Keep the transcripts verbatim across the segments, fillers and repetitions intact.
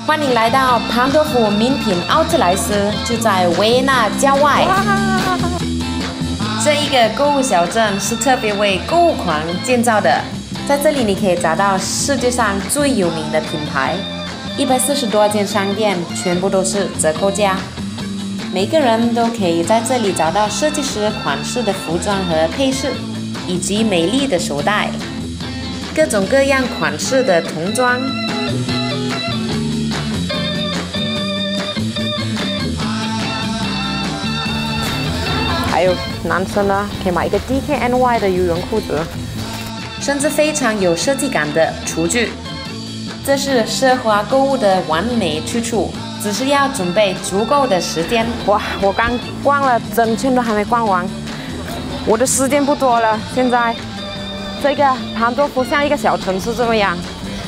欢迎来到潘多夫名品奥特莱斯，就在维也纳郊外。这一个购物小镇是特别为购物狂建造的，在这里你可以找到世界上最有名的品牌，一百四十多间商店，全部都是折扣价。每个人都可以在这里找到设计师款式的服装和配饰，以及美丽的手袋，各种各样款式的童装。还有男生呢，可以买一个 D K N Y 的游泳裤子，甚至非常有设计感的厨具。这是奢华购物的完美去处，只是要准备足够的时间。哇，我刚逛了整圈都还没逛完，我的时间不多了。现在这个潘多夫像一个小城市这么样。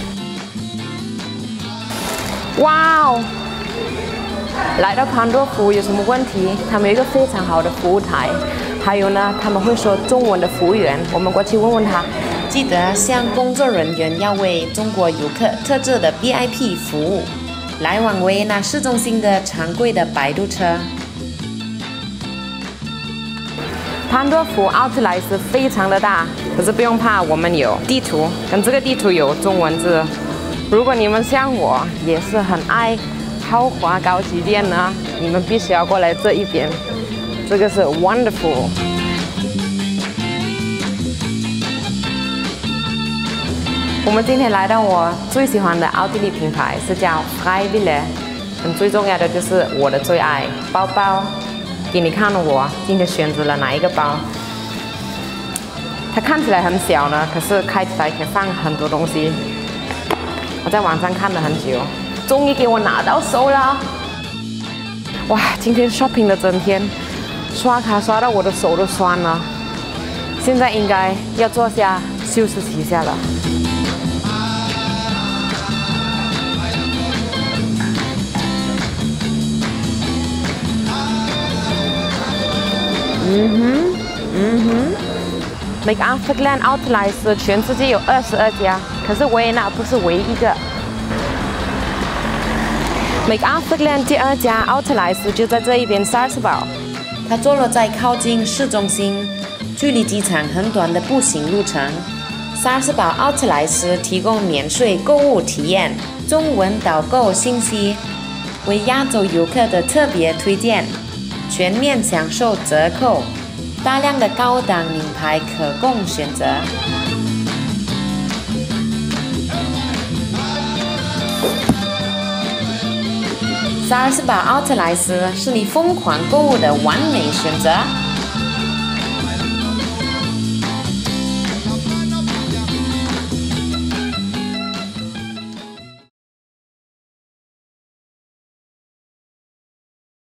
哇哦！来到潘多夫有什么问题？他们有一个非常好的服务台，还有呢，他们会说中文的服务员，我们过去问问他。记得向工作人员要为中国游客特制的 V I P 服务。来往维也纳市中心的常规的摆渡车。潘多夫奥特莱斯非常的大，可是不用怕，我们有地图，跟这个地图有中文字。如果你们像我也是很爱豪华高级店呢，你们必须要过来这一边，这个是 Wonderful。我们今天来到我最喜欢的奥地利品牌，是叫 Freiwilly。很最重要的就是我的最爱包包，给你看我今天选择了哪一个包。它看起来很小呢，可是开起来可以放很多东西。我在网上看了很久。终于给我拿到手了！哇，今天 shopping 了整天，刷卡刷到我的手都酸了。现在应该要坐下休息一下了。嗯哼，嗯哼 ，McArthurglen Outlet 全世界有二十二家，可是维也纳不是唯一一个。McArthurglen 第二家奥特莱斯就在这一边萨尔斯堡，它坐落在靠近市中心，距离机场很短的步行路程。萨尔斯堡奥特莱斯提供免税购物体验，中文导购信息，为亚洲游客的特别推荐，全面享受折扣，大量的高档名牌可供选择。萨尔斯堡奥特莱斯是你疯狂购物的完美选择。